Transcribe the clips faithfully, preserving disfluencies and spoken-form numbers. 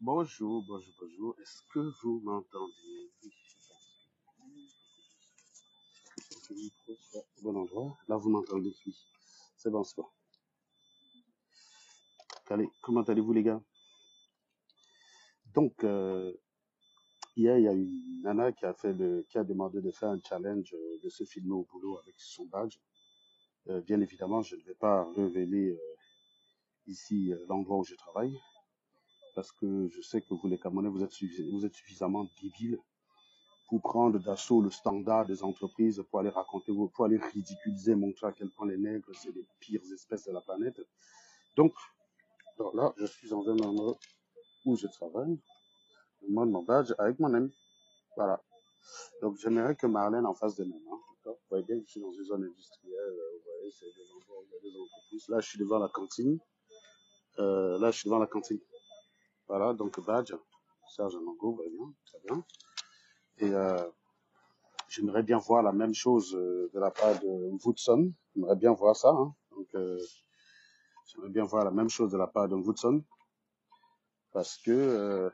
Bonjour, bonjour, bonjour. Est-ce que vous m'entendez? Oui, je pense que le micro soit au bon endroit. Là, vous m'entendez? Oui. C'est bon, c'est bon. Allez, comment allez-vous, les gars? Donc, euh, hier, il y a une nana qui a fait le, qui a demandé de faire un challenge, euh, de se filmer au boulot avec son badge. Euh, bien évidemment, je ne vais pas révéler euh, ici euh, l'endroit où je travaille, parce que je sais que vous, les Camerounais, vous êtes, suffi- vous êtes suffisamment débiles pour prendre d'assaut le standard des entreprises, pour aller raconter, pour aller ridiculiser, montrer à quel point les nègres, c'est les pires espèces de la planète. Donc, alors là, je suis dans un endroit où je travaille, je montre mon badge avec mon ami. Voilà. Donc, j'aimerais que Marlène en fasse de même. Hein. D'accord. Vous voyez bien que je suis dans une zone industrielle, euh, vous voyez, c'est des endroits où il y a des entreprises. Là, je suis devant la cantine. Euh, là, je suis devant la cantine. Voilà, donc badge, Serge Amango, vous voyez bien, très bien. Et euh, j'aimerais bien voir la même chose euh, de la part de Woodson. J'aimerais bien voir ça. Hein. Donc, euh, j'aimerais bien voir la même chose de la part de Woodson. Parce que, euh,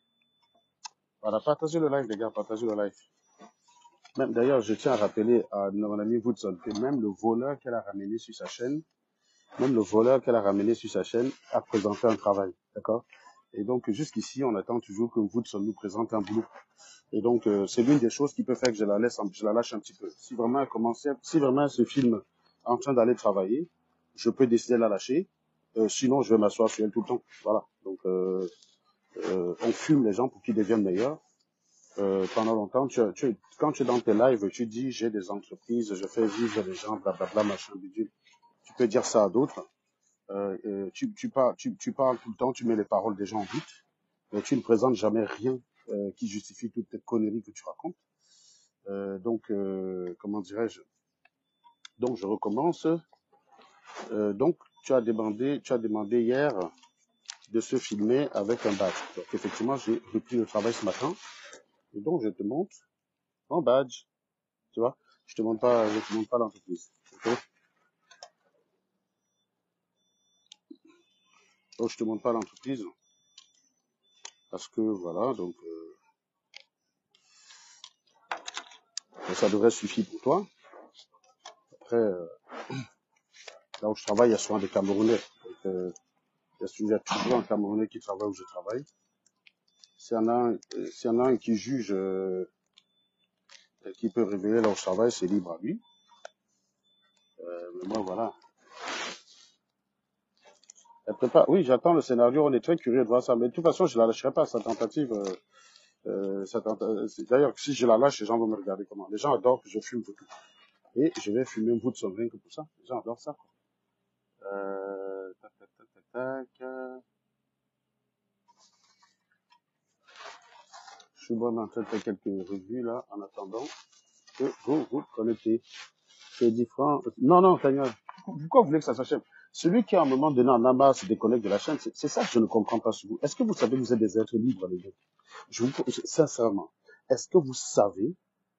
voilà, partagez le live, les gars, partagez le live. Même d'ailleurs, je tiens à rappeler à mon ami Woodson que même le voleur qu'elle a ramené sur sa chaîne, même le voleur qu'elle a ramené sur sa chaîne a présenté un travail. D'accord? Et donc, jusqu'ici, on attend toujours que Woodson nous présente un boulot. Et donc, euh, c'est l'une des choses qui peut faire que je la laisse, je la lâche un petit peu. Si vraiment elle commence, si vraiment elle se filme en train d'aller travailler, je peux décider de la lâcher. Euh, sinon, je vais m'asseoir sur elle tout le temps. Voilà. Donc, euh, euh, on fume les gens pour qu'ils deviennent meilleurs. Euh, pendant longtemps, tu, tu, quand tu es dans tes lives, tu dis j'ai des entreprises, je fais vivre les gens, blablabla, machin, bidule. Tu peux dire ça à d'autres. Euh, euh, tu, tu, parles, tu, tu parles tout le temps, tu mets les paroles des gens en doute, mais tu ne présentes jamais rien euh, qui justifie toutes tes conneries que tu racontes. Euh, donc, euh, comment dirais-je? Donc, je recommence. Euh, donc, tu as demandé, tu as demandé hier de se filmer avec un badge. Donc, effectivement, j'ai repris le travail ce matin. Et donc, je te montre mon badge. Tu vois? Je te montre pas, je te montre pas l'entreprise. Ok? Donc, je te montre pas l'entreprise. Parce que, voilà, donc, euh, ça devrait suffire pour toi. Après, euh, là où je travaille, il y a souvent des Camerounais. Donc, euh, il y a toujours un Camerounais qui travaille où je travaille. S'il y en a un, euh, s'il y en a un qui juge, euh, qui peut révéler là où je travaille, c'est libre à lui. Euh, mais moi, voilà. Elle prépare. Oui, j'attends le scénario. On est très curieux de voir ça. Mais de toute façon, je la lâcherai pas, sa tentative. Euh, euh, sa tenta- c'est- D'ailleurs, si je la lâche, les gens vont me regarder comment. Les gens adorent que je fume beaucoup. Et je vais fumer un bout de son rien que pour ça. Les gens adorent ça. Quoi. Euh, tac, tac, tac, tac, tac. euh, Je suis bon en train de faire quelques revues là, en attendant que vous vous connectez. C'est différent. Non, non, Tanya, pourquoi vous voulez que ça s'achève? Celui qui, à un moment donné, en a marre, se déconnecte de la chaîne, c'est c'est ça que je ne comprends pas sur vous. Est-ce que vous savez que vous êtes des êtres libres, les gars? Je vous pose sincèrement, est-ce que vous savez,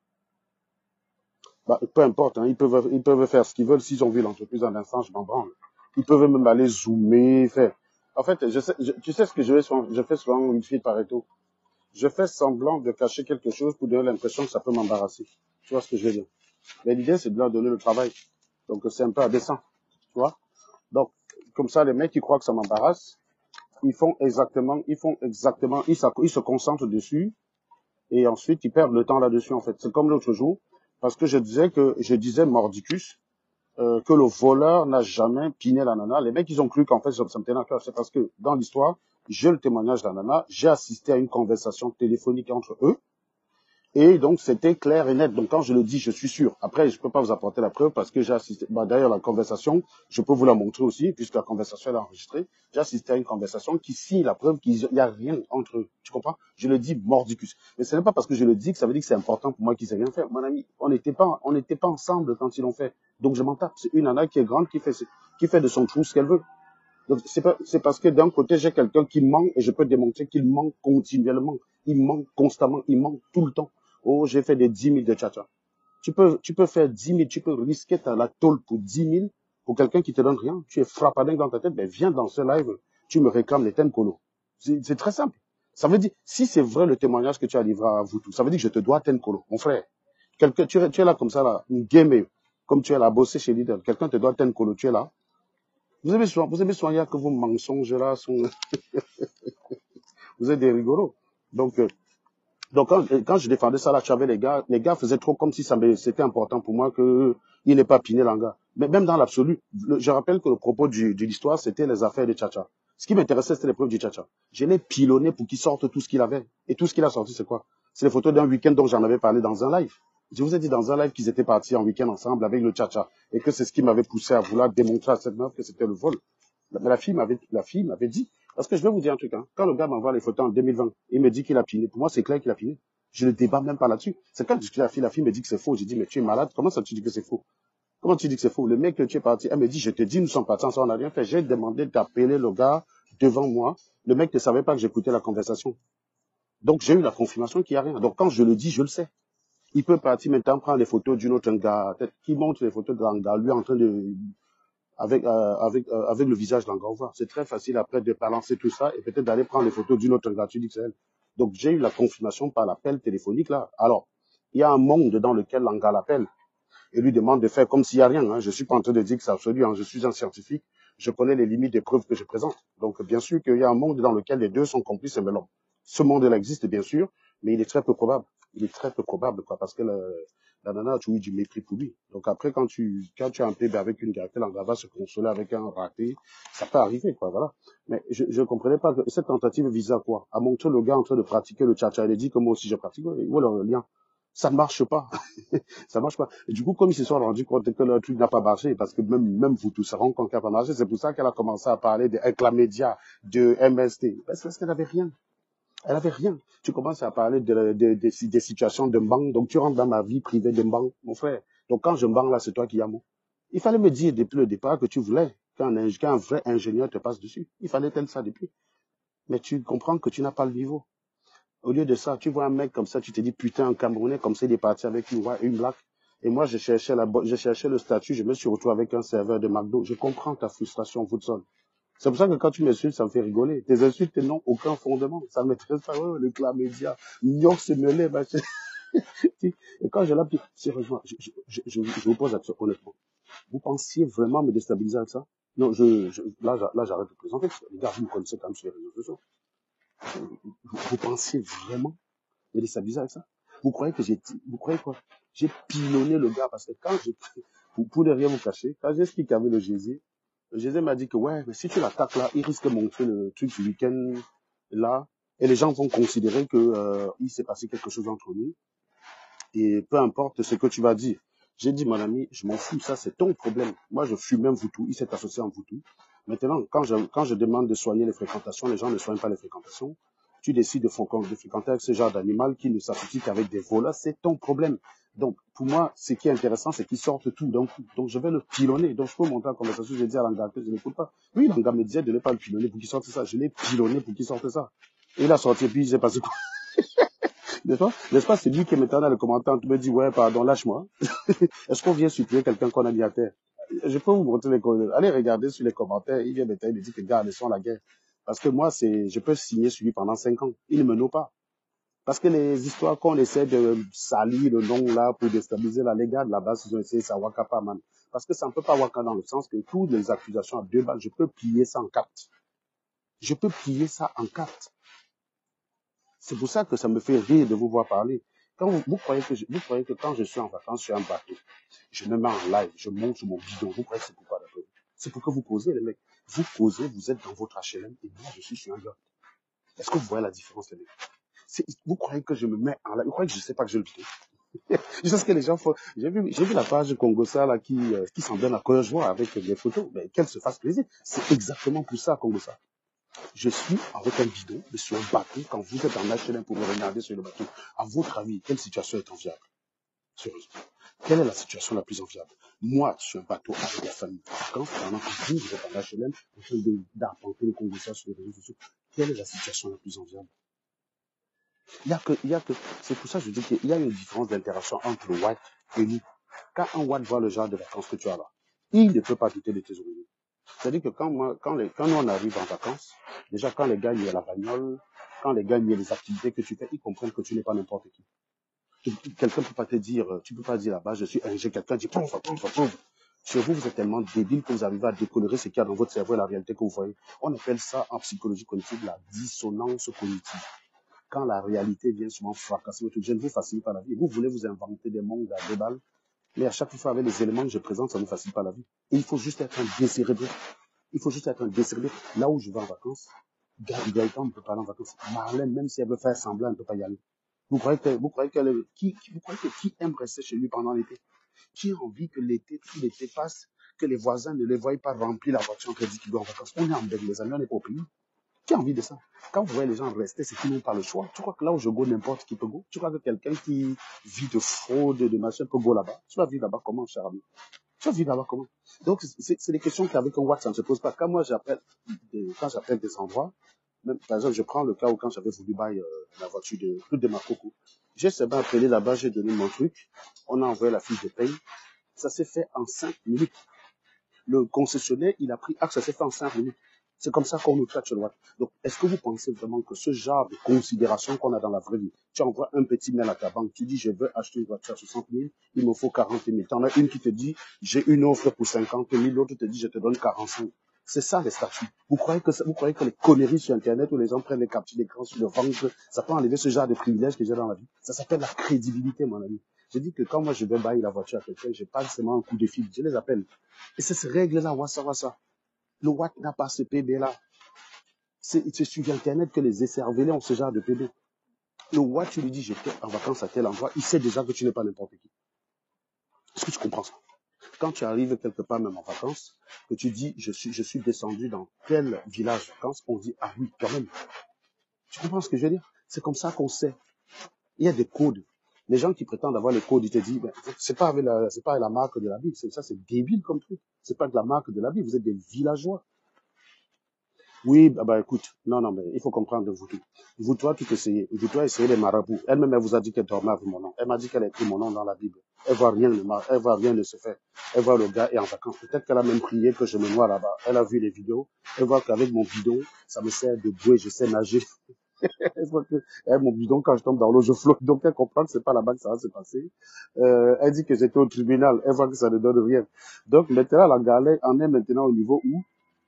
bah, peu importe, hein, ils peuvent, ils peuvent faire ce qu'ils veulent, s'ils ont vu l'entreprise en instant, je m'en branle. Ils peuvent même aller zoomer, faire. En fait, je sais, je- tu sais ce que je fais souvent, je fais souvent une fille Pareto. Je fais semblant de cacher quelque chose pour donner l'impression que ça peut m'embarrasser. Tu vois ce que je veux dire? Mais l'idée, c'est de leur donner le travail. Donc, c'est un peu indécent. Tu vois? Donc, comme ça, les mecs qui croient que ça m'embarrasse, ils font exactement, ils font exactement, ils, ils se concentrent dessus, et ensuite, ils perdent le temps là-dessus, en fait. C'est comme l'autre jour, parce que je disais que, je disais mordicus, euh, que le voleur n'a jamais piné la nana. Les mecs, ils ont cru qu'en fait, ça me tenait à cœur. C'est parce que, dans l'histoire, j'ai le témoignage de la nana, j'ai assisté à une conversation téléphonique entre eux, et donc, c'était clair et net. Donc, quand je le dis, je suis sûr. Après, je peux pas vous apporter la preuve parce que j'ai assisté, bah, d'ailleurs, la conversation, je peux vous la montrer aussi, puisque la conversation est enregistrée. J'ai assisté à une conversation qui signe la preuve qu'il n'y a rien entre eux. Tu comprends? Je le dis mordicus. Mais ce n'est pas parce que je le dis que ça veut dire que c'est important pour moi qu'ils aient rien fait. Mon ami, on n'était pas, on n'était pas ensemble quand ils l'ont fait. Donc, je m'en tape. C'est une nana qui est grande, qui fait, qui fait de son trou ce qu'elle veut. Donc, c'est pas, c'est parce que d'un côté, j'ai quelqu'un qui ment et je peux démontrer qu'il ment continuellement. Il ment constamment, il ment tout le temps. Oh, j'ai fait des dix mille de tcha-tcha. Tu peux, tu peux faire dix mille, tu peux risquer ta, la tôle pour dix mille pour quelqu'un qui te donne rien. Tu es frappadingue dans ta tête, ben viens dans ce live, tu me réclames les thèmes colo. C'est c'est très simple. Ça veut dire, si c'est vrai le témoignage que tu as livré à vous tous, ça veut dire que je te dois ten colo, mon frère. Quelqu'un, tu, es- tu es là comme ça, là, une game, comme tu es là, bossé chez Lidl. Quelqu'un te doit ten colo, tu es là. Vous avez soin, vous avez soigné que vos mensonges là sont, vous êtes des rigolos. Donc, euh, donc quand, quand je défendais ça là, tu avais les gars, les gars faisaient trop comme si ça me- c'était important pour moi que il n'est pas piné l'anga. Mais même dans l'absolu, le- je rappelle que le propos du, de l'histoire, c'était les affaires de Tchatcha. Ce qui m'intéressait, c'était les preuves du Tchatcha. Je l'ai pilonné pour qu'il sorte tout ce qu'il avait. Et tout ce qu'il a sorti, c'est quoi? C'est les photos d'un week-end dont j'en avais parlé dans un live. Je vous ai dit dans un live qu'ils étaient partis en week-end ensemble avec le Tchatcha. Et que c'est ce qui m'avait poussé à vouloir démontrer à cette meuf que c'était le vol. Mais la fille m'avait, la fille m'avait dit, parce que je vais vous dire un truc, hein. Quand le gars m'envoie les photos en deux mille vingt, il me dit qu'il a piné. Pour moi, c'est clair qu'il a piné. Je ne débat même pas là-dessus. C'est quand je discute avec la fille, la fille me dit que c'est faux. J'ai dit, mais tu es malade. Comment ça tu dis que c'est faux? Comment tu dis que c'est faux? Le mec que tu es parti, elle me dit, je te dis, nous sommes partis ensemble, on n'a rien fait. J'ai demandé d'appeler le gars devant moi. Le mec ne savait pas que j'écoutais la conversation. Donc, j'ai eu la confirmation qu'il n'y a rien. Donc, quand je le dis, je le sais. Il peut partir maintenant prendre les photos d'une autre gars, peut-être qui montre les photos de l'anga, lui en train de, avec, euh, avec, euh, avec le visage d'Anga. C'est très facile après de balancer tout ça et peut-être d'aller prendre les photos d'une autre gars. Tu dis que c'est elle. Donc, j'ai eu la confirmation par l'appel téléphonique là. Alors, il y a un monde dans lequel l'anga l'appelle et lui demande de faire comme s'il n'y a rien. Hein. Je suis pas en train de dire que c'est absolu. Hein. Je suis un scientifique. Je connais les limites des preuves que je présente. Donc, bien sûr qu'il y a un monde dans lequel les deux sont complices et melons. Ce monde-là existe, bien sûr, mais il est très peu probable. Il est très peu probable, quoi, parce que le, la nana a toujours eu du mépris pour lui. Donc après, quand tu, quand tu as un bébé avec une gâtelle, on va se consoler avec un raté, ça peut arriver, quoi, voilà. Mais je, je comprenais pas que cette tentative visait à quoi? À montrer le gars en train de pratiquer le tcha-tcha. Il a dit que moi aussi je pratique. Où est le lien? Ça ne marche pas. Ça marche pas. Et du coup, comme ils se sont rendus compte que le truc n'a pas marché, parce que même, même vous tous se rendez compte qu'il n'a pas marché, c'est pour ça qu'elle a commencé à parler de Eclamedia, de M S T. Parce qu'elle n'avait rien. Elle avait rien. Tu commences à parler de, de, de, de- des situations de banque, donc tu rentres dans ma vie privée de banque, mon frère. Donc quand je banque là, c'est toi qui as mot. Il fallait me dire depuis le départ que tu voulais qu'un ing- qu'un vrai ingénieur te passe dessus. Il fallait tel ça depuis. Mais tu comprends que tu n'as pas le niveau. Au lieu de ça, tu vois un mec comme ça, tu te dis, putain, un Camerounais comme ça, il est parti avec une, ouais, une blague. Et moi, je cherchais, la, bo- je cherchais le statut, je me suis retrouvé avec un serveur de McDo. Je comprends ta frustration, Woodson. C'est pour ça que quand tu m'insultes, ça me fait rigoler. Tes insultes n'ont aucun fondement. Ça me traite pas, ouais, le clan média, New se mêler, machin. Et quand je l'ai sérieusement, je, je, je, je, je vous pose la question, honnêtement. Vous pensiez vraiment me déstabiliser avec ça? Non, je, je, là, j'a- là, j'arrête de présenter. Les gars, vous me connaissez quand même sur les réseaux sociaux. Vous, vous pensiez vraiment me déstabiliser avec ça? Vous croyez que j'ai, vous croyez quoi? J'ai pilonné le gars parce que quand j'ai, pour, pour ne rien vous cacher, quand j'explique avec le Jésus, le Jésus m'a dit que ouais, mais si tu l'attaques là, il risque de montrer le truc du week-end là, et les gens vont considérer que euh, il s'est passé quelque chose entre nous, et peu importe ce que tu vas dire. J'ai dit, mon ami, je m'en fous, ça c'est ton problème. Moi, je fume même Voutou, il s'est associé en Voutou. Maintenant, quand je, quand je demande de soigner les fréquentations, les gens ne soignent pas les fréquentations. Tu décides de, fréquenter de fréquenter avec ce genre d'animal qui ne s'associe qu'avec des voleurs, c'est ton problème. Donc, pour moi, ce qui est intéressant, c'est qu'ils sortent tout d'un coup. Donc, je vais le pilonner. Donc, je peux monter en conversation, je dis à l'anga que je n'écoute pas. Oui, l'anga me disait de ne pas le pilonner pour qu'il sorte ça. Je l'ai pilonné pour qu'il sorte ça. Et il a sorti, et puis il s'est passé quoi? N'est-ce pas? N'est-ce pas? C'est lui qui est maintenant dans le commentaire, qui me dit, ouais, pardon, lâche-moi. Est-ce qu'on vient supplier quelqu'un qu'on a mis à terre? Je peux vous montrer les commentaires. Allez regarder sur les commentaires. Il vient maintenant, il me dit que gars, laissons la guerre. Parce que moi, c'est, je peux signer sur lui pendant cinq ans. Il ne me nomme pas. Parce que les histoires qu'on essaie de salir le nom là pour déstabiliser la les gars de là-bas, ils ont essayé ça waka pas man. Parce que ça ne peut pas waka dans le sens que toutes les accusations à deux balles, je peux plier ça en quatre. Je peux plier ça en quatre. C'est pour ça que ça me fait rire de vous voir parler. Quand vous, vous croyez que je, vous croyez que quand je suis en vacances sur un bateau, je me mets en live, je monte sur mon bidon. Vous croyez que c'est pourquoi d'après vous? C'est pour que vous causez, les mecs. Vous causez, vous êtes dans votre H L M et moi, je suis sur un yacht. Est-ce que vous voyez la différence, les mecs? C'est- Vous croyez que je me mets en live? Vous croyez que je ne sais pas que je le fais? Je sais ce que les gens font. J'ai vu, j'ai vu la page Congosa là qui, euh, qui s'en donne à cœur joie avec les photos. Mais qu'elle se fasse plaisir. C'est exactement pour ça, Congosa. Je suis avec un bidon, mais sur un bateau, quand vous êtes en H L M pour me regarder sur le bateau. À votre avis, quelle situation est enviable? Sérieusement. Quelle est la situation la plus enviable? Moi, sur un bateau avec la famille, quand pendant que vous, vous êtes en H L M, en train de- d'arpenter le Congosa sur les réseaux sociaux, quelle est la situation la plus enviable? Il y a que, il y a que, c'est pour ça que je dis qu'il y a une différence d'interaction entre le white et nous. Quand un white voit le genre de vacances que tu as là, il ne peut pas douter de tes origines. C'est-à-dire que quand moi, quand les, quand nous on arrive en vacances, déjà quand les gars, il y a la bagnole, quand les gars aiment les activités que tu fais, ils comprennent que tu n'es pas n'importe qui. Tu- Quelqu'un ne peut pas te dire, euh, tu peux pas dire là-bas, je suis un, j'ai quelqu'un dit, pouf, pouf, pouf. Chez vous, vous êtes tellement débile que vous arrivez à décolorer ce qu'il y a dans votre cerveau et la réalité que vous voyez. On appelle ça en psychologie cognitive la dissonance cognitive. Quand la réalité vient souvent fracasser votre vie, je ne vous facilite pas la vie. Vous voulez vous inventer des mondes à deux balles, mais à chaque fois avec les éléments que je présente, ça ne vous facilite pas la vie. Et il faut juste être un décérébré. Il faut juste être un décérébré. Là où je vais en vacances, Gaëtan ne peut pas aller en vacances. Marlène, même si elle veut faire semblant, elle ne peut pas y aller. Vous croyez que, vous croyez qu'elle, qui, qui- vous croyez que qui aime rester chez lui pendant l'été? Qui a envie que l'été, tout l'été passe, que les voisins ne les voient pas remplir la voiture en crédit qu'ils doivent en vacances? On est en Belgique, les amis, on n'est pas au pays. Qui a envie de ça? Quand vous voyez les gens rester, c'est qu'ils n'ont pas le choix. Tu crois que là où je go, n'importe qui peut go? Tu crois que quelqu'un qui vit de fraude, de machin, peut go là-bas? Tu vas vivre là-bas comment, cher ami? Tu vas vivre là-bas comment? Donc, c'est c'est des questions qu'avec un WhatsApp, ça ne se pose pas. Quand moi, j'appelle, des- quand j'appelle des endroits, même, par exemple, je prends le cas où quand j'avais voulu bailler euh, la voiture de, de ma coco. J'ai seulement appelé là-bas, j'ai donné mon truc. On a envoyé la fiche de paye. Ça s'est fait en cinq minutes. Le concessionnaire, il a pris, ah, ça s'est fait en cinq minutes. C'est comme ça qu'on nous traite sur le web. Donc, est-ce que vous pensez vraiment que ce genre de considération qu'on a dans la vraie vie, tu envoies un petit mail à ta banque, tu dis, je veux acheter une voiture à soixante mille, il me faut quarante mille. T'en as une qui te dit, j'ai une offre pour cinquante mille, l'autre te dit, je te donne quarante-cinq. C'est ça les statuts. Vous croyez que ça- vous croyez que les conneries sur Internet où les gens prennent des captures d'écran sur le ventre, ça peut enlever ce genre de privilèges que j'ai dans la vie? Ça s'appelle la crédibilité, mon ami. Je dis que quand moi je vais bailler la voiture à quelqu'un, je pas seulement un coup de fil, je les appelle. Et c'est ces règles-là, wassa wassa. Le Watt n'a pas ce P B-là. C'est c'est sur Internet que les écervelés ont ce genre de P B. Le Watt, tu lui dis, j'étais en vacances à tel endroit, il sait déjà que tu n'es pas n'importe qui. Est-ce que tu comprends ça? Quand tu arrives quelque part, même en vacances, que tu dis, je suis, je suis descendu dans tel village vacances, on dit, ah oui, quand même. Tu comprends ce que je veux dire? C'est comme ça qu'on sait. Il y a des codes. Les gens qui prétendent avoir les codes, ils te disent, ben, c'est pas avec la, c'est pas avec la marque de la Bible. C'est- Ça, c'est débile comme truc. C'est pas de la marque de la Bible. Vous êtes des villageois. Oui, bah, bah, écoute, non, non, mais il faut comprendre vous tout. Vous, toi, tu essayez. Vous, toi, essayez les marabouts. Elle-même, elle vous a dit qu'elle dormait avec mon nom. Elle m'a dit qu'elle a écrit mon nom dans la Bible. Elle voit rien de mal, elle voit rien de se faire. Elle voit le gars est en vacances. Peut-être qu'elle a même prié que je me noie là-bas. Elle a vu les vidéos. Elle voit qu'avec mon bidon, ça me sert de bouée, je sais nager. Elle voit que, eh, mon bidon, quand je tombe dans l'eau, je flotte. Donc, elle comprend que c'est pas là-bas que ça va se passer. Euh, elle dit que j'étais au tribunal. Elle voit que ça ne donne rien. Donc, maintenant, la galère en est maintenant au niveau où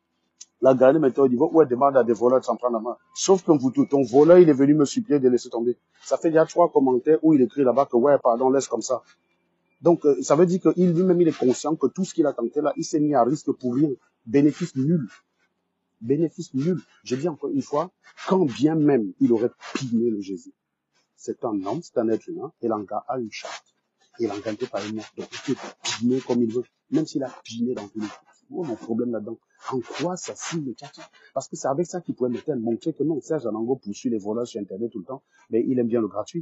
la galerie maintenant au niveau où elle demande à des voleurs de s'en prendre la main. Sauf que vous, ton voleur, il est venu me supplier de laisser tomber. Ça fait déjà trois commentaires où il écrit là-bas que ouais, pardon, laisse comme ça. Donc, euh, ça veut dire qu'il lui-même, il est conscient que tout ce qu'il a tenté là, il s'est mis à risque pour rien. Bénéfice nul. Bénéfice nul. Je dis encore une fois, quand bien même il aurait piné le Jésus, c'est un homme, c'est un être humain, et l'anga a une charte. Et l'anga n'est pas une donc il peut piner comme il veut, même s'il a piné dans tous les trucs. Oh, mon problème là-dedans. En quoi ça signe le tchatcha? Parce que c'est avec ça qu'il pourrait me montrer que non, Serge Anango poursuit les voleurs sur Internet tout le temps, mais il aime bien le gratuit.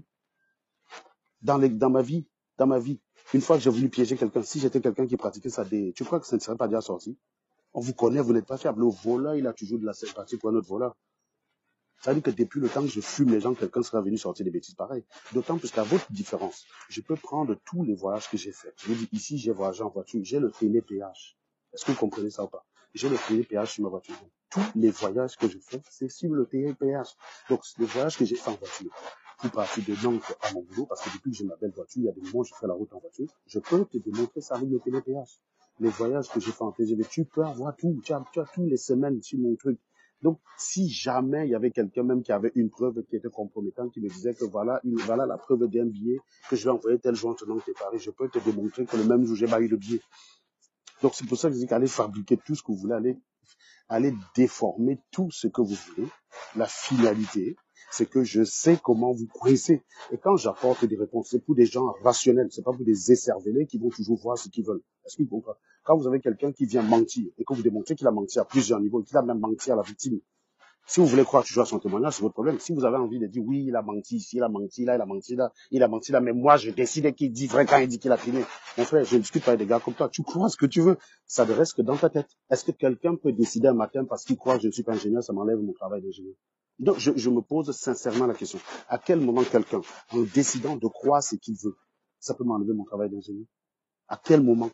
Dans, les, dans ma vie, dans ma vie, une fois que j'ai voulu piéger quelqu'un, si j'étais quelqu'un qui pratiquait ça, des, tu crois que ça ne serait pas déjà sorti? On vous connaît, vous n'êtes pas fiable. Le voleur, il a toujours de la sympathie pour un autre voleur. Ça veut dire que depuis le temps que je fume les gens, quelqu'un sera venu sortir des bêtises pareilles. D'autant plus qu'à votre différence, je peux prendre tous les voyages que j'ai faits. Je vous dis, ici, j'ai voyagé en voiture, j'ai le télépéage. Est-ce que vous comprenez ça ou pas? J'ai le télépéage sur ma voiture. Donc, tous les voyages que je fais, c'est sur le télépéage. Donc, les voyages que j'ai fait en voiture, pour partir de Nantes à mon boulot, parce que depuis que j'ai ma belle voiture, il y a des moments où je fais la route en voiture, je peux te démontrer ça avec le télépéage. Les voyages que j'ai fait en T G V, tu peux avoir tout, tu as, tu as tous les semaines sur mon truc. Donc, si jamais il y avait quelqu'un même qui avait une preuve qui était compromettante, qui me disait que voilà, une, voilà la preuve d'un billet que je vais envoyer tel jour en tenant que t'es Paris, je peux te démontrer que le même jour j'ai pas eu le billet. Donc, c'est pour ça que je dis qu'allez fabriquer tout ce que vous voulez, allez, allez déformer tout ce que vous voulez. La finalité, c'est que je sais comment vous coincez. Et quand j'apporte des réponses, c'est pour des gens rationnels, c'est pas pour des écervelés qui vont toujours voir ce qu'ils veulent. Est-ce qu'ils comprennent? Quand vous avez quelqu'un qui vient mentir et que vous démontrez qu'il a menti à plusieurs niveaux, qu'il a même menti à la victime, si vous voulez croire toujours à son témoignage, c'est votre problème. Si vous avez envie de dire oui, il a menti ici, il a menti là, il a menti là, il a menti là, mais moi je décide qu'il dit vrai quand il dit qu'il a filmé. Mon frère, je ne discute pas avec des gars comme toi. Tu crois ce que tu veux. Ça ne reste que dans ta tête. Est-ce que quelqu'un peut décider un matin parce qu'il croit que je ne suis pas ingénieur, ça m'enlève mon travail d'ingénieur? Donc je, je me pose sincèrement la question. À quel moment quelqu'un, en décidant de croire ce qu'il veut, ça peut m'enlever mon travail d'ingénieur? À quel moment?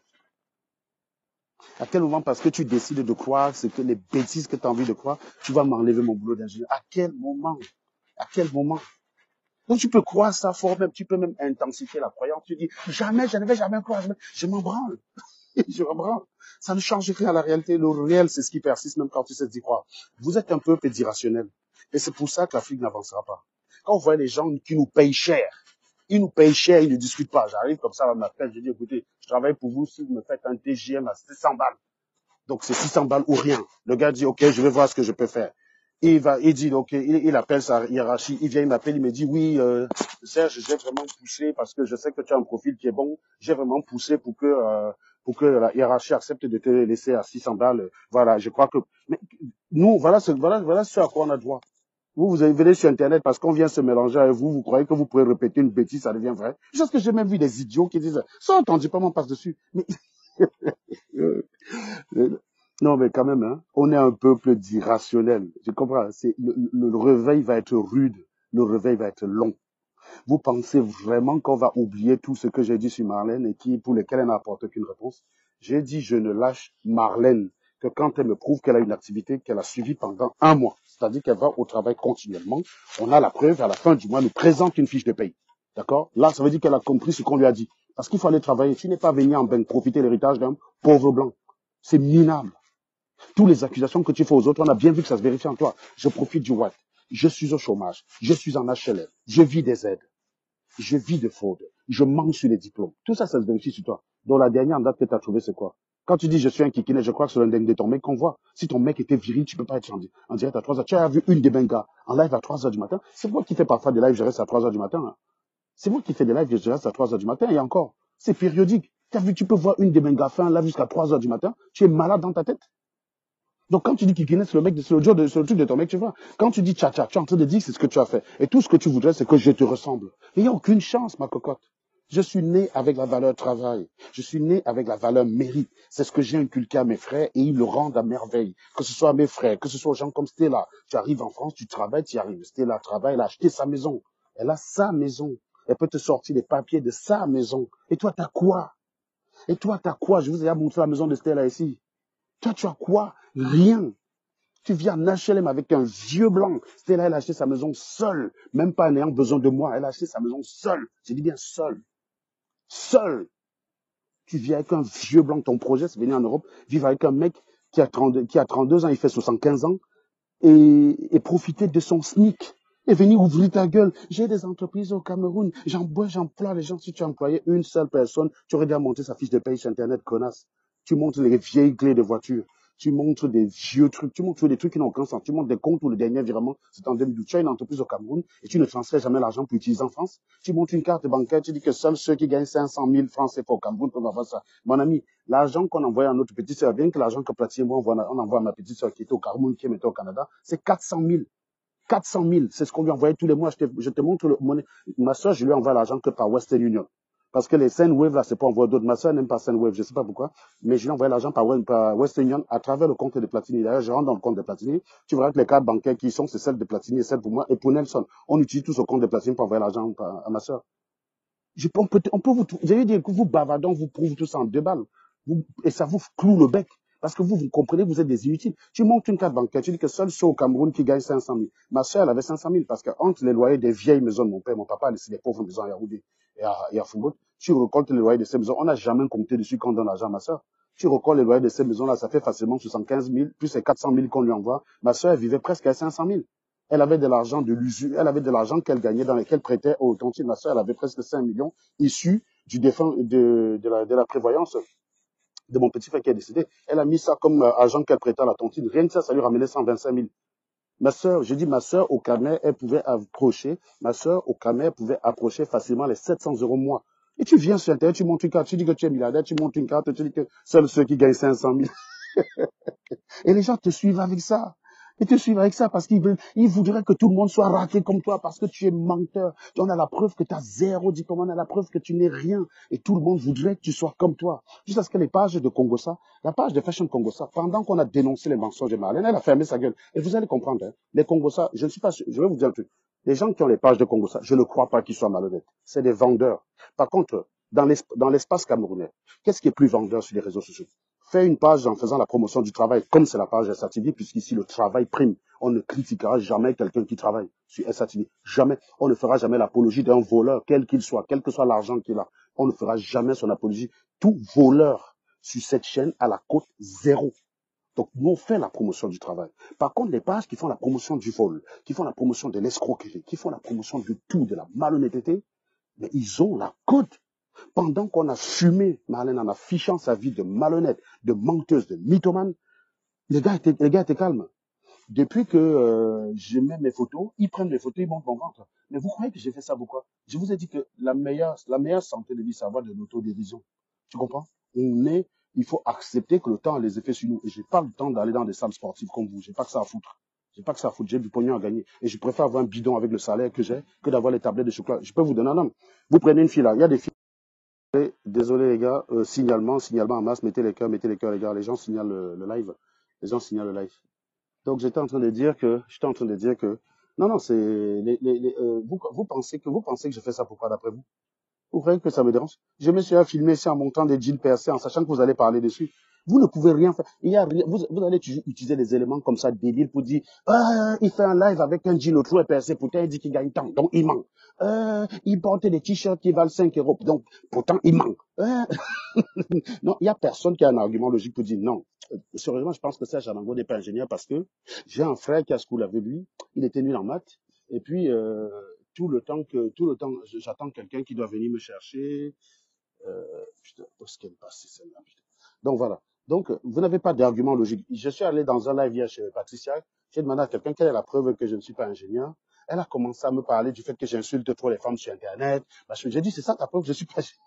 À quel moment, parce que tu décides de croire ce que les bêtises que tu as envie de croire, tu vas m'enlever mon boulot d'ingénieur? À quel moment? À quel moment? Donc tu peux croire ça fort même, tu peux même intensifier la croyance. Tu dis, jamais, je ne vais jamais croire, jamais. Je m'en branle. Je m'en branle. Ça ne change rien à la réalité. Le réel, c'est ce qui persiste même quand tu sais d'y croire. Vous êtes un peuple irrationnel. Et c'est pour ça que l'Afrique n'avancera pas. Quand on voit les gens qui nous payent cher, ils nous payent cher, ils ne discutent pas. J'arrive comme ça, on m'appelle, je dis, écoutez, je travaille pour vous, si vous me faites un T G M à six cents balles. Donc c'est six cents balles ou rien. Le gars dit, ok, je vais voir ce que je peux faire. Il va, il dit, ok, il, il appelle sa hiérarchie, il vient, il m'appelle, il me dit, oui, euh, Serge, j'ai vraiment poussé parce que je sais que tu as un profil qui est bon. J'ai vraiment poussé pour que, euh, pour que la hiérarchie accepte de te laisser à six cents balles. Voilà, je crois que, mais nous, voilà ce, voilà, voilà ce à quoi on a droit. Vous, vous venez sur Internet parce qu'on vient se mélanger avec vous, vous croyez que vous pouvez répéter une bêtise, ça devient vrai. Juste que j'ai même vu des idiots qui disent, ça, entendu pas, on passe dessus. Mais, non, mais quand même, hein, on est un peuple d'irrationnel. Je comprends. C'est, le, le, le réveil va être rude. Le réveil va être long. Vous pensez vraiment qu'on va oublier tout ce que j'ai dit sur Marlène et qui, pour lesquels elle n'apporte aucune réponse? J'ai dit, je ne lâche Marlène que quand elle me prouve qu'elle a une activité qu'elle a suivie pendant un mois. C'est-à-dire qu'elle va au travail continuellement. On a la preuve, à la fin du mois, elle nous présente une fiche de paye. D'accord? Là, ça veut dire qu'elle a compris ce qu'on lui a dit. Parce qu'il faut aller travailler. Tu n'es pas venu en bain profiter de l'héritage d'un pauvre blanc. C'est minable. Toutes les accusations que tu fais aux autres, on a bien vu que ça se vérifie en toi. Je profite du Watt. Je suis au chômage. Je suis en H L M. Je vis des aides. Je vis de fraude. Je manque sur les diplômes. Tout ça, ça se vérifie sur toi. Donc la dernière date que tu as trouvée, c'est quoi? Quand tu dis je suis un kikiné, je crois que c'est l'un de ton mec qu'on voit. Si ton mec était viril, tu peux pas être en, en direct à trois heures. Tu as vu une des bengas en live à trois heures du matin. C'est moi qui fais parfois des lives, je reste à trois heures du matin. Hein. C'est moi qui fais des lives, je reste à trois heures du matin. Et encore, c'est périodique. Tu as vu, tu peux voir une des bengas faire un live jusqu'à trois heures du matin. Tu es malade dans ta tête. Donc, quand tu dis Kikine, c'est le mec, c'est le jour de, c'est le truc de ton mec, tu vois. Quand tu dis tcha-tcha, tu es en train de dire que c'est ce que tu as fait. Et tout ce que tu voudrais, c'est que je te ressemble. Mais il n'y a aucune chance, ma cocotte. Je suis né avec la valeur travail. Je suis né avec la valeur mérite. C'est ce que j'ai inculqué à mes frères et ils le rendent à merveille. Que ce soit à mes frères, que ce soit aux gens comme Stella. Tu arrives en France, tu travailles, tu y arrives. Stella travaille, elle a acheté sa maison. Elle a sa maison. Elle peut te sortir les papiers de sa maison. Et toi, t'as quoi? Et toi, t'as quoi? Je vous ai montré la maison de Stella ici. Toi, tu as quoi? Rien. Tu viens en H L M avec un vieux blanc. Stella, elle a acheté sa maison seule. Même pas en ayant besoin de moi. Elle a acheté sa maison seule. Je dis bien seule. Seule. Tu viens avec un vieux blanc. Ton projet, c'est venir en Europe, vivre avec un mec qui a, trente, qui a trente-deux ans, il fait soixante-quinze ans, et, et profiter de son sneak. Et venir ouvrir ta gueule. J'ai des entreprises au Cameroun. J'emploie, j'emploie les gens. Si tu employais une seule personne, tu aurais déjà monté sa fiche de paye sur Internet, connasse. Tu montres les vieilles clés de voiture. Tu montres des vieux trucs. Tu montres des trucs qui n'ont aucun sens. Tu montres des comptes où le dernier virement, c'est en deux mille douze. Tu as une entreprise au Cameroun et tu ne transfères jamais l'argent pour utiliser en France. Tu montres une carte bancaire. Tu dis que seuls ceux qui gagnent cinq cent mille francs C F A au Cameroun peuvent avoir ça. Mon ami, l'argent qu'on envoie à notre petite sœur, bien que l'argent que Platine et moi, on envoie à ma petite sœur qui était au Cameroun, qui est maintenant au Canada, c'est quatre cent mille. quatre cent mille, c'est ce qu'on lui envoyait tous les mois. Je te, je te montre le monnaie. Ma soeur, je lui envoie l'argent que par Western Union. Parce que les Sendwave, là, c'est pas envoyer d'autres. Ma soeur n'aime pas Sendwave, je sais pas pourquoi. Mais je lui envoie l'argent par, par Western Union à travers le compte de Platini. D'ailleurs, je rentre dans le compte de Platini. Tu verras que les cartes bancaires qui sont, c'est celle de Platini et celle pour moi. Et pour Nelson, on utilise tout ce compte de Platini pour envoyer l'argent à ma soeur. Je, on peut, on peut vous, vous allez dire que vous bavardons, vous prouve tout ça en deux balles. Vous, et ça vous cloue le bec. Parce que vous, vous comprenez, vous êtes des inutiles. Tu montes une carte bancaire, tu dis que seul ceux au Cameroun qui gagnent cinq cent mille. Ma soeur, elle avait cinq cent mille parce que entre les loyers des vieilles maisons de mon père, mon papa a laissé des pauvres maisons à Yaoundé et à, et à Foumbot. Tu récoltes les loyers de ces maisons. On n'a jamais compté dessus quand on donne l'argent à ma soeur. Tu récoltes les loyers de ces maisons-là, ça fait facilement soixante-quinze mille, plus les quatre cent mille qu'on lui envoie. Ma soeur, elle vivait presque à cinq cent mille. Elle avait de l'argent de l'usure, elle avait de l'argent qu'elle gagnait dans lesquels prêtait au tontine. Ma soeur, elle avait presque cinq millions issus du défunt, de, de la, de la prévoyance de mon petit frère qui est décédé. Elle a mis ça comme euh, argent qu'elle prêtait à la tontine. Rien que ça, ça lui ramenait cent vingt-cinq mille. Ma soeur, je dis ma soeur au Camer, elle pouvait approcher, ma soeur au Camer pouvait approcher facilement les sept cents euros mois. Et tu viens sur Internet, tu montes une carte, tu dis que tu es milliardaire, tu montes une carte, tu dis que seuls ceux qui gagnent cinq cent mille. Et les gens te suivent avec ça. Ils te suivent avec ça parce qu'ils veulent, ils voudraient que tout le monde soit raqué comme toi parce que tu es menteur. On a la preuve que tu as zéro diplôme, on a la preuve que tu n'es rien. Et tout le monde voudrait que tu sois comme toi. Jusqu'à ce que les pages de Congossa, la page de Fashion Congossa, pendant qu'on a dénoncé les mensonges de Marlène, elle a fermé sa gueule. Et vous allez comprendre, hein, les Congossa, je ne suis pas sûr, je vais vous dire un truc. Les gens qui ont les pages de Congossa, je ne crois pas qu'ils soient malhonnêtes. C'est des vendeurs. Par contre, dans l'espace camerounais, qu'est-ce qui est plus vendeur sur les réseaux sociaux? Fais une page en faisant la promotion du travail, comme c'est la page S A T V, puisqu'ici le travail prime. On ne critiquera jamais quelqu'un qui travaille sur S A T V. Jamais. On ne fera jamais l'apologie d'un voleur, quel qu'il soit, quel que soit l'argent qu'il a. On ne fera jamais son apologie. Tout voleur sur cette chaîne a la cote zéro. Donc, nous, on fait la promotion du travail. Par contre, les pages qui font la promotion du vol, qui font la promotion de l'escroquerie, qui font la promotion de tout, de la malhonnêteté, mais ils ont la cote. Pendant qu'on a fumé Marlène en affichant sa vie de malhonnête, de menteuse, de mythomane, les gars étaient, les gars étaient calmes. Depuis que euh, je mets mes photos, ils prennent mes photos, ils montent mon ventre. Mais vous croyez que j'ai fait ça pourquoi? Je vous ai dit que la meilleure, la meilleure santé de vie, c'est avoir de l'autodérision. Tu comprends? On est, il faut accepter que le temps a les effets sur nous. Et j'ai pas le temps d'aller dans des salles sportives comme vous. J'ai pas que ça à foutre. J'ai pas que ça à foutre. J'ai du pognon à gagner. Et je préfère avoir un bidon avec le salaire que j'ai que d'avoir les tablettes de chocolat. Je peux vous donner un nom. Vous prenez une fille là. Il y a des filles. Désolé les gars, euh, signalement, signalement en masse, mettez les cœurs, mettez les cœurs les gars. Les gens signalent le, le live. Les gens signalent le live. Donc j'étais en train de dire que, j'étais en train de dire que, non non c'est, les, les, les, euh, vous, vous pensez que vous pensez que je fais ça pourquoi d'après vous? Vous croyez que ça me dérange? Je me suis filmé ça en montant des jeans percés en sachant que vous allez parler dessus. Vous ne pouvez rien faire. Il y a rien, vous, vous allez toujours utiliser des éléments comme ça débiles pour dire ah il fait un live avec un jean, le trou est percé, pourtant il dit qu'il gagne tant, donc il ment. Euh, il porte des t-shirts qui valent cinq euros, donc pourtant il ment. Euh, non, il y a personne qui a un argument logique pour dire non. Sérieusement, je pense que Serge Anango n'est pas ingénieur parce que j'ai un frère qui a school avec lui, il était nul en maths, et puis euh, tout le temps que tout le temps j'attends quelqu'un qui doit venir me chercher. Euh, putain, où est-ce qu'elle passe celle-là, putain. Donc voilà. Donc vous n'avez pas d'argument logique. Je suis allé dans un live hier chez Patricia, j'ai demandé à quelqu'un quelle est la preuve que je ne suis pas ingénieur. Elle a commencé à me parler du fait que j'insulte trop les femmes sur Internet. J'ai dit c'est ça ta preuve que je suis pas ingénieur.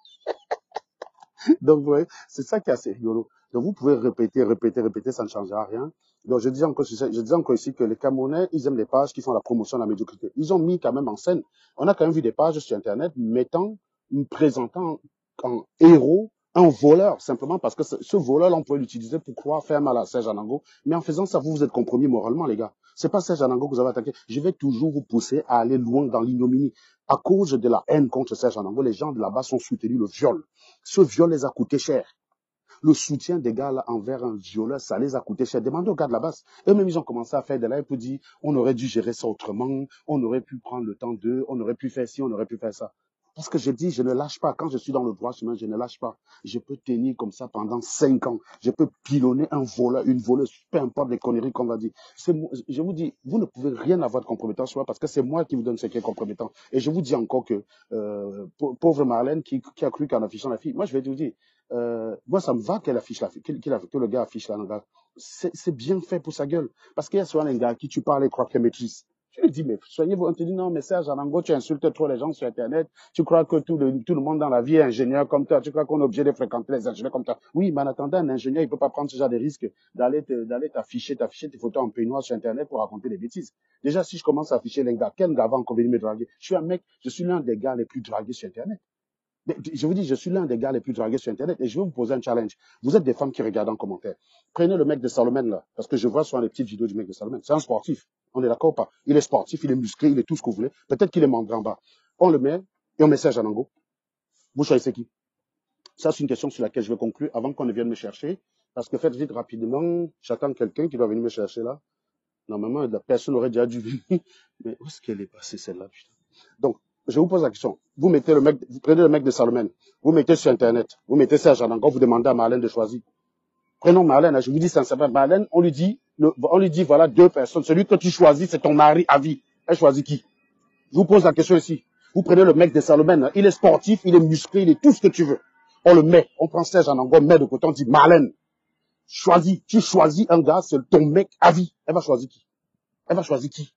Donc, vous voyez, c'est ça qui est assez rigolo. Donc, vous pouvez répéter, répéter, répéter, ça ne changera rien. Donc, je disais encore, je disais encore ici que les Camerounais, ils aiment les pages qui font la promotion de la médiocrité. Ils ont mis quand même en scène. On a quand même vu des pages sur Internet mettant, présentant en héros un voleur, simplement parce que ce, ce voleur-là, on peut l'utiliser pour croire faire mal à Serge Anango. Mais en faisant ça, vous vous êtes compromis moralement, les gars. C'est pas Serge Anango que vous avez attaqué. Je vais toujours vous pousser à aller loin dans l'ignominie. À cause de la haine contre Serge Anango, les gens de là-bas sont soutenus le viol. Ce viol les a coûté cher. Le soutien des gars là envers un violeur, ça les a coûté cher. Demandez aux gars de la base. Eux-mêmes, ils ont commencé à faire des lives pour dire on aurait dû gérer ça autrement, on aurait pu prendre le temps d'eux, on aurait pu faire ci, on aurait pu faire ça. Parce que je dis, je ne lâche pas. Quand je suis dans le droit chemin, je ne lâche pas. Je peux tenir comme ça pendant cinq ans. Je peux pilonner un voleur, une voleuse, peu importe les conneries qu'on va dire. Je vous dis, vous ne pouvez rien avoir de compromettant sur moi parce que c'est moi qui vous donne ce qui est compromettant. Et je vous dis encore que, euh, pauvre Marlène qui, qui a cru qu'en affichant la fille, moi je vais vous dire, euh, moi ça me va qu'elle affiche la fille, que, que le gars affiche la langue. C'est bien fait pour sa gueule. Parce qu'il y a souvent un gars qui tu parles et croit qu'elle maîtrise. Je lui dis, mais soignez-vous. On te dit, non, mais Serge Anango, tu insultes trop les gens sur Internet. Tu crois que tout le, tout le monde dans la vie est ingénieur comme toi. Tu crois qu'on est obligé de fréquenter les ingénieurs comme toi. Oui, mais en attendant, un ingénieur, il peut pas prendre ce genre de risque d'aller d'aller t'afficher, t'afficher tes photos en peignoir sur Internet pour raconter des bêtises. Déjà, si je commence à afficher les gars, quel gars va encore venir me draguer? Je suis un mec, je suis l'un des gars les plus dragués sur Internet. Je vous dis, je suis l'un des gars les plus dragués sur Internet et je vais vous poser un challenge. Vous êtes des femmes qui regardent en commentaire. Prenez le mec de Salomon là, parce que je vois souvent les petites vidéos du mec de Salomon. C'est un sportif. On est d'accord ou pas? Il est sportif, il est musclé, il est tout ce que vous voulez. Peut-être qu'il est mandré en bas. On le met et on met Serge Anango. Vous choisissez qui? Ça, c'est une question sur laquelle je vais conclure avant qu'on ne vienne me chercher. Parce que faites vite rapidement. J'attends quelqu'un qui doit venir me chercher là. Normalement, la personne aurait déjà dû venir. Mais où est-ce qu'elle est passée celle-là, putain? Donc, je vous pose la question. Vous mettez le mec, vous prenez le mec de Salomon, vous mettez sur Internet, vous mettez Serge Anango, vous demandez à Marlène de choisir. Prenons Marlène, je vous dis sincèrement, Marlène, on lui dit, le, on lui dit, voilà deux personnes. Celui que tu choisis, c'est ton mari à vie. Elle choisit qui? Je vous pose la question ici. Vous prenez le mec de Salomon, il est sportif, il est musclé, il est tout ce que tu veux. On le met, on prend Serge Anango, on met de côté, on dit, Marlène, choisis, tu choisis un gars, c'est ton mec à vie. Elle va choisir qui? Elle va choisir qui?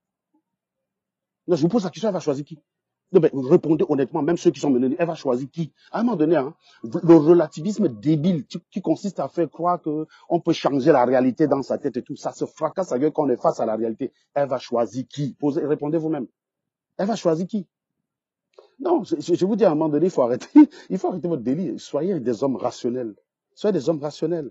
Non, je vous pose la question, elle va choisir qui? Non, mais répondez honnêtement, même ceux qui sont menés, elle va choisir qui? À un moment donné, hein, le relativisme débile qui, qui consiste à faire croire qu'on peut changer la réalité dans sa tête et tout, ça se fracasse à gueule quand on est face à la réalité. Elle va choisir qui? Posez, répondez vous-même. Elle va choisir qui? Non, je, je vous dis à un moment donné, il faut arrêter, il faut arrêter votre délire. Soyez des hommes rationnels. Soyez des hommes rationnels.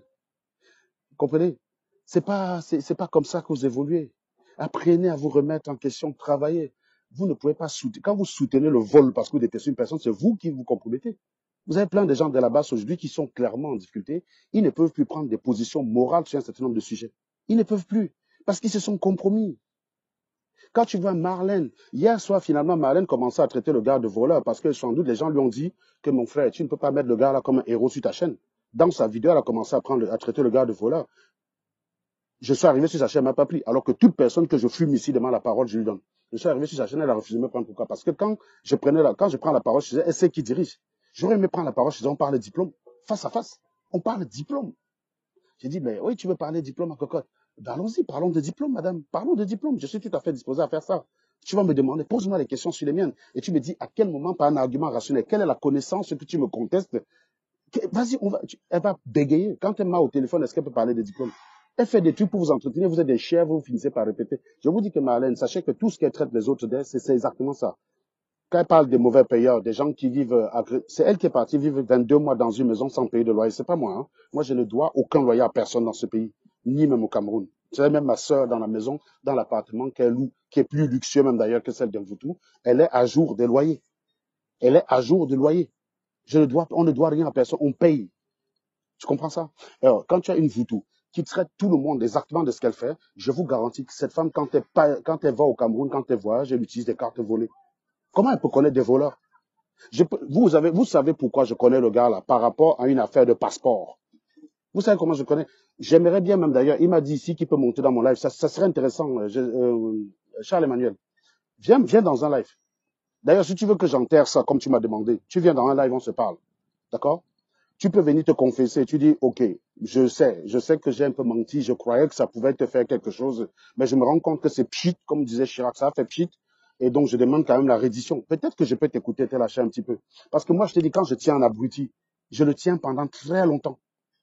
Vous comprenez? C'est pas, c'est, c'est pas comme ça que vous évoluez. Apprenez à vous remettre en question, travaillez. Vous ne pouvez pas soutenir. Quand vous soutenez le vol parce que vous détestez une personne, c'est vous qui vous compromettez. Vous avez plein de gens de la base aujourd'hui qui sont clairement en difficulté. Ils ne peuvent plus prendre des positions morales sur un certain nombre de sujets. Ils ne peuvent plus. Parce qu'ils se sont compromis. Quand tu vois Marlène, hier soir, finalement, Marlène commençait à traiter le gars de voleur parce que sans doute les gens lui ont dit que mon frère, tu ne peux pas mettre le gars là comme un héros sur ta chaîne. Dans sa vidéo, elle a commencé à, prendre, à traiter le gars de voleur. Je suis arrivé sur sa chaîne, elle m'a pas pris. Alors que toute personne que je fume ici demande la parole, je lui donne. Je suis arrivé sur sa chaîne, elle a refusé de me prendre. Pourquoi? Parce que quand je, prenais la, quand je prends la parole chez elle, elle sait qui dirige. J'aurais aimé prendre la parole chez elle, on parle de diplôme. Face à face, on parle de diplôme. J'ai dit, mais oui, tu veux parler de diplôme à cocotte. Ben, allons-y, parlons de diplôme, madame. Parlons de diplôme. Je suis tout à fait disposé à faire ça. Tu vas me demander, pose-moi les questions sur les miennes. Et tu me dis, à quel moment, par un argument rationnel, quelle est la connaissance que tu me contestes? Vas-y, on va, tu, elle va bégayer. Quand elle m'a au téléphone, est-ce qu'elle peut parler de diplôme? Elle fait des trucs pour vous entretenir, vous êtes des chèvres, vous finissez par répéter. Je vous dis que Marlène, sachez que tout ce qu'elle traite les autres d'elle, c'est exactement ça. Quand elle parle des mauvais payeurs, des gens qui vivent, c'est elle qui est partie vivre vingt-deux mois dans une maison sans payer de loyer. C'est pas moi, hein. Moi, je ne dois aucun loyer à personne dans ce pays, ni même au Cameroun. J'ai même ma sœur dans la maison, dans l'appartement qu'elle loue, qui est plus luxueux même d'ailleurs que celle d'Mvoutou. Elle est à jour des loyers. Elle est à jour des loyers. Je ne dois, on ne doit rien à personne, on paye. Tu comprends ça? Alors, quand tu as une Mvoutou qui traite tout le monde exactement de ce qu'elle fait, je vous garantis que cette femme, quand elle, quand elle va au Cameroun, quand elle voyage, elle utilise des cartes volées. Comment elle peut connaître des voleurs? Je peux, vous, avez, vous savez pourquoi je connais le gars là par rapport à une affaire de passeport. Vous savez comment je connais? J'aimerais bien même d'ailleurs, il m'a dit ici qu'il peut monter dans mon live. Ça, ça serait intéressant. Je, euh, Charles-Emmanuel, viens, viens dans un live. D'ailleurs, si tu veux que j'enterre ça comme tu m'as demandé, tu viens dans un live, on se parle. D'accord? Tu peux venir te confesser. Tu dis, OK, je sais, je sais que j'ai un peu menti. Je croyais que ça pouvait te faire quelque chose. Mais je me rends compte que c'est pchit, comme disait Chirac, ça a fait pchit. Et donc, je demande quand même la reddition. Peut-être que je peux t'écouter, te lâcher un petit peu. Parce que moi, je te dis, quand je tiens un abruti, je le tiens pendant très longtemps.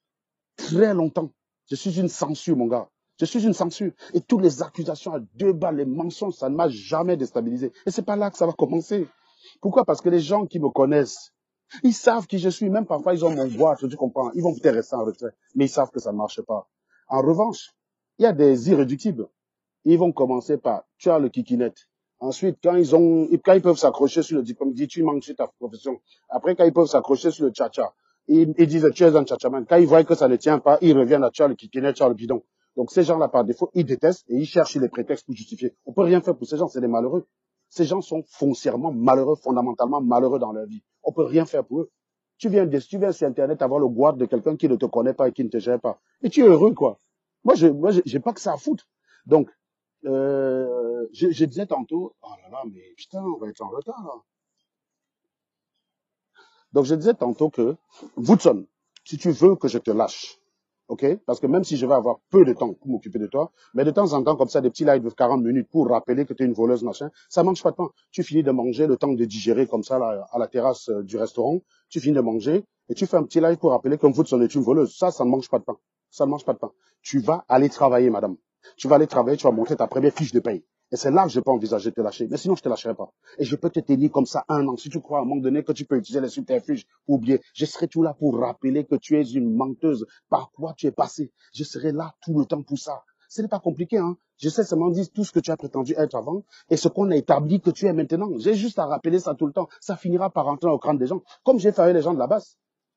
Très longtemps. Je suis une censure, mon gars. Je suis une censure. Et toutes les accusations à deux balles, les mensonges, ça ne m'a jamais déstabilisé. Et c'est pas là que ça va commencer. Pourquoi? Parce que les gens qui me connaissent, ils savent qui je suis. Même parfois, ils ont mon boîte, tu comprends. Ils vont peut-être rester en retrait. Mais ils savent que ça ne marche pas. En revanche, il y a des irréductibles. Ils vont commencer par, tu as le kikinette. Ensuite, quand ils ont, quand ils peuvent s'accrocher sur le diplôme, ils disent, tu manques sur ta profession. Après, quand ils peuvent s'accrocher sur le tcha-tcha, ils, ils disent, tu es un tcha-tchaman. Quand ils voient que ça ne tient pas, ils reviennent à tu as le kikinette, tu as le bidon. Donc, ces gens-là, par défaut, ils détestent et ils cherchent les prétextes pour justifier. On peut rien faire pour ces gens, c'est des malheureux. Ces gens sont foncièrement malheureux, fondamentalement malheureux dans leur vie. On peut rien faire pour eux. Tu viens, tu viens sur Internet avoir le boîte de quelqu'un qui ne te connaît pas et qui ne te gère pas. Et tu es heureux, quoi. Moi, je, moi, j'ai pas que ça à foutre. Donc, euh, je, je disais tantôt, oh là là, mais putain, on va être en retard, là. Donc, je disais tantôt que, Woodson, si tu veux que je te lâche, ok? Parce que même si je vais avoir peu de temps pour m'occuper de toi, mais de temps en temps, comme ça, des petits lives de quarante minutes pour rappeler que tu es une voleuse, machin, ça mange pas de pain. Tu finis de manger, le temps de digérer comme ça, là, à la terrasse euh, du restaurant, tu finis de manger, et tu fais un petit live pour rappeler que Woodson est une voleuse. Ça, ça ne mange pas de pain. Ça ne mange pas de pain. Tu vas aller travailler, madame. Tu vas aller travailler, tu vas montrer ta première fiche de paye. Et c'est là que je peux envisager de te lâcher. Mais sinon, je te lâcherai pas. Et je peux te tenir comme ça un an. Si tu crois à un moment donné que tu peux utiliser les subterfuges pour oublier, je serai tout là pour rappeler que tu es une menteuse. Par quoi tu es passé. Je serai là tout le temps pour ça. Ce n'est pas compliqué, hein. Je sais seulement dire tout ce que tu as prétendu être avant et ce qu'on a établi que tu es maintenant. J'ai juste à rappeler ça tout le temps. Ça finira par rentrer au crâne des gens. Comme j'ai fait les gens de la base.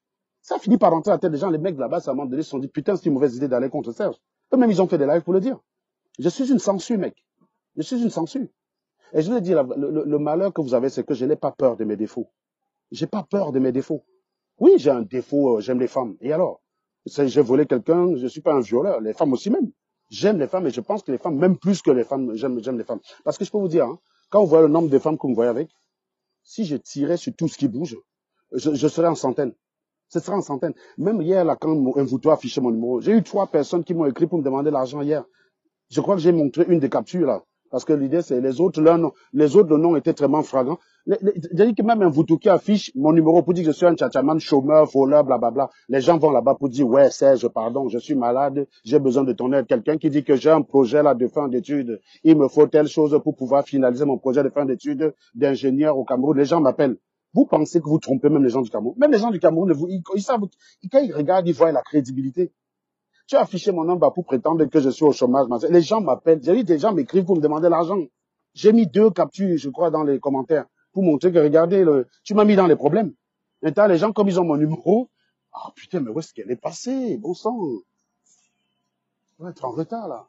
Ça finit par rentrer à la tête des gens. Les mecs de la base, à un moment donné, se sont dit, putain, c'est une mauvaise idée d'aller contre Serge. Eux-mêmes, ils ont fait des lives pour le dire. Je suis une censure, mec. Je suis une censure. Et je veux dire, le, le, le malheur que vous avez, c'est que je n'ai pas peur de mes défauts. J'ai pas peur de mes défauts. Oui, j'ai un défaut, euh, j'aime les femmes. Et alors? J'ai volé quelqu'un, je suis pas un violeur. Les femmes aussi même. J'aime les femmes et je pense que les femmes, même plus que les femmes, j'aime les femmes. Parce que je peux vous dire, hein, quand vous voyez le nombre de femmes que vous voyez avec, si je tirais sur tout ce qui bouge, je, je serais en centaines. Ce serait en centaines. Même hier, là, quand Mvoutou a affiché mon numéro, j'ai eu trois personnes qui m'ont écrit pour me demander l'argent hier. Je crois que j'ai montré une des captures là. Parce que l'idée, c'est les autres, leur nom, les autres, le nom était très flagrant. J'ai dit que même un Mvoutou qui affiche mon numéro pour dire que je suis un tchatchaman, chômeur, voleur, blablabla. Les gens vont là-bas pour dire, ouais, Serge, pardon, je suis malade, j'ai besoin de ton aide. Quelqu'un qui dit que j'ai un projet là de fin d'études, il me faut telle chose pour pouvoir finaliser mon projet de fin d'études d'ingénieur au Cameroun. Les gens m'appellent. Vous pensez que vous trompez même les gens du Cameroun? Même les gens du Cameroun, ils, ils savent, quand ils regardent, ils voient la crédibilité. Tu as affiché mon nom pour prétendre que je suis au chômage. Les gens m'appellent. J'ai dit, des gens m'écrivent pour me demander l'argent. J'ai mis deux captures, je crois, dans les commentaires pour montrer que, regardez, le, tu m'as mis dans les problèmes. Maintenant, les gens, comme ils ont mon numéro, ah putain, mais où est-ce qu'elle est passée? Bon sang, on va être en retard là.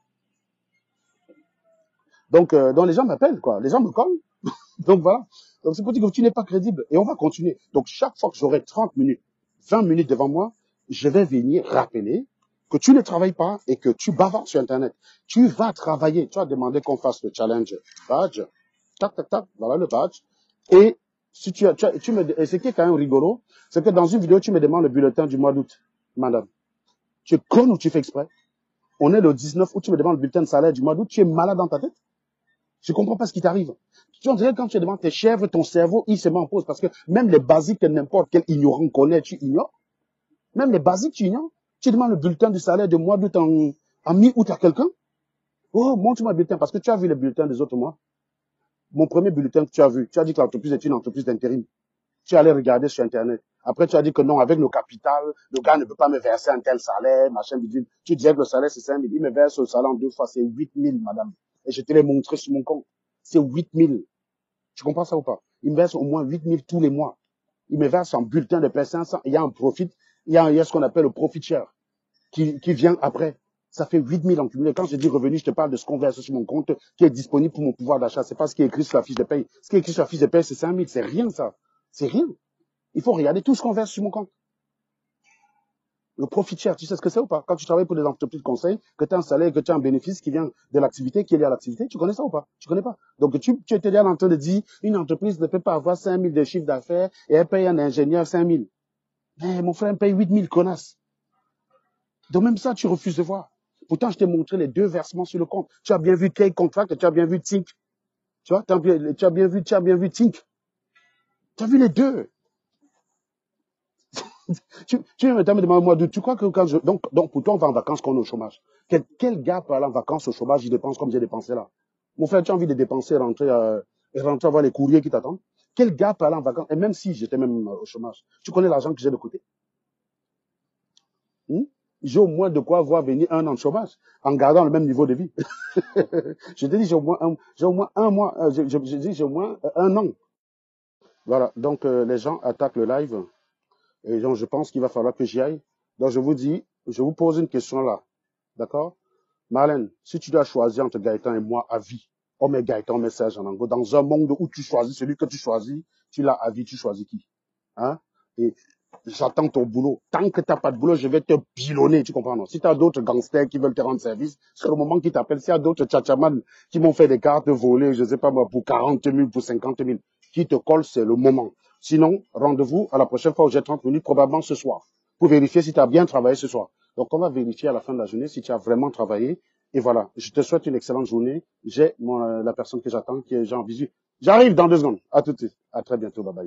Donc, euh, donc les gens m'appellent, quoi. Les gens me collent. Donc voilà. Donc c'est pour dire que tu n'es pas crédible. Et on va continuer. Donc chaque fois que j'aurai trente minutes, vingt minutes devant moi, je vais venir rappeler que tu ne travailles pas et que tu bavardes sur Internet. Tu vas travailler. Tu as demandé qu'on fasse le challenge badge. Tac, tac, tac. Voilà le badge. Et si tu as, tu, as, tu me, et ce qui est quand même rigolo, c'est que dans une vidéo, tu me demandes le bulletin du mois d'août, madame. Tu es con ou tu fais exprès? On est le dix-neuf août, tu me demandes le bulletin de salaire du mois d'août. Tu es malade dans ta tête? Je comprends pas ce qui t'arrive. Tu dirais quand tu demandes tes chèvres, ton cerveau, il se met en pause parce que même les basiques que n'importe quel ignorant connaît, tu ignores. Même les basiques, tu ignores. Tu demandes le bulletin du salaire de mois d'août en, en mi-août à quelqu'un. Oh, montre-moi le bulletin parce que tu as vu le bulletin des autres mois. Mon premier bulletin que tu as vu, tu as dit que l'entreprise est une entreprise d'intérim. Tu allais regarder sur Internet. Après, tu as dit que non, avec nos capitales, le gars ne peut pas me verser un tel salaire, machin, bidule. Tu disais que le salaire, c'est cinq mille. Il me verse le salaire en deux fois, c'est huit mille, madame. Et je te l'ai montré sur mon compte. C'est huit mille. Tu comprends ça ou pas? Il me verse au moins huit mille tous les mois. Il me verse en bulletin de paie cinq cents. Il y a un profit. Il y a, il y a ce qu'on appelle le profit share qui, qui vient après. Ça fait huit mille en cumulé. Quand je dis revenu, je te parle de ce qu'on verse sur mon compte qui est disponible pour mon pouvoir d'achat. C'est pas ce qui est écrit sur la fiche de paie. Ce qui est écrit sur la fiche de paie, c'est cinq mille. C'est rien, ça. C'est rien. Il faut regarder tout ce qu'on verse sur mon compte. Le profit share, tu sais ce que c'est ou pas? Quand tu travailles pour des entreprises de conseil, que tu as un salaire, que tu as un bénéfice qui vient de l'activité, qui est lié à l'activité, tu connais ça ou pas? Tu connais pas. Donc tu, tu étais là en train de dire, une entreprise ne peut pas avoir cinq mille de chiffre d'affaires et elle paye un ingénieur cinq mille. Mais mon frère me paye huit mille, connasse. Donc même ça, tu refuses de voir. Pourtant, je t'ai montré les deux versements sur le compte. Tu as bien vu Take Contract, tu as bien vu Think. Tu vois, tu as bien, tu as bien vu, tu as bien vu Think. Tu as vu les deux. tu, tu me demandes, moi, d'où tu crois que quand je, donc, donc, pour toi, on va en vacances quand on est au chômage. Quel, quel gars peut aller en vacances au chômage, il dépense comme j'ai dépensé là? Mon frère, tu as envie de dépenser, rentrer, euh, et rentrer voir les courriers qui t'attendent? Quel gars peut aller en vacances? Et même si j'étais même au chômage, tu connais l'argent que j'ai de côté? Hmm? J'ai au moins de quoi voir venir un an de chômage en gardant le même niveau de vie. Je te dis, j'ai au moins un, j'ai au moins un mois, euh, je, je, je dis, j'ai au moins euh, un an. Voilà. Donc, euh, les gens attaquent le live. Et donc, je pense qu'il va falloir que j'y aille. Donc, je vous dis, je vous pose une question là. D'accord? Marlène, si tu dois choisir entre Gaëtan et moi à vie, oh mais Gaëtan, mais Serge Anango, dans un monde où tu choisis celui que tu choisis, tu l'as à vie, tu choisis qui? Hein? Et j'attends ton boulot. Tant que tu n'as pas de boulot, je vais te pilonner, tu comprends? Non? Si tu as d'autres gangsters qui veulent te rendre service, c'est le moment qu'ils t'appellent. S'il y a d'autres tchatchaman qui m'ont fait des cartes volées, je ne sais pas moi, pour quarante mille, pour cinquante mille, qui te collent, c'est le moment. Sinon, rendez-vous à la prochaine fois où j'ai trente minutes, probablement ce soir, pour vérifier si tu as bien travaillé ce soir. Donc, on va vérifier à la fin de la journée si tu as vraiment travaillé. Et voilà, je te souhaite une excellente journée. J'ai mon, euh, la personne que j'attends, qui est Jean Visu. J'arrive dans deux secondes. À tout de suite. À très bientôt. Bye bye.